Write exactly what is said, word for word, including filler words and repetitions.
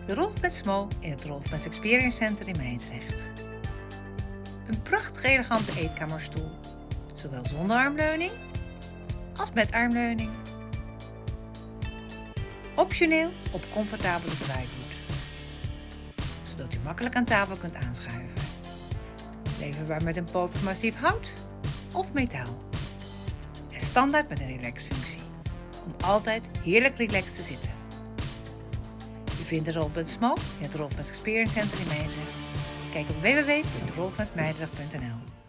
de Rolfmens Smo in het Rolfmens Experience Center in Meidrecht. Een prachtig elegante eetkamerstoel, zowel zonder armleuning als met armleuning. Optioneel op comfortabele draaivoet, zodat u makkelijk aan tafel kunt aanschuiven. Leverbaar met een poot van massief hout of metaal. En standaard met een relaxfunctie, om altijd heerlijk relaxed te zitten. U vindt de Rolfmens Smo in het Rolfmens Experience Center in Meidrecht. Kijk op w w w punt rolfmens meidrecht punt n l.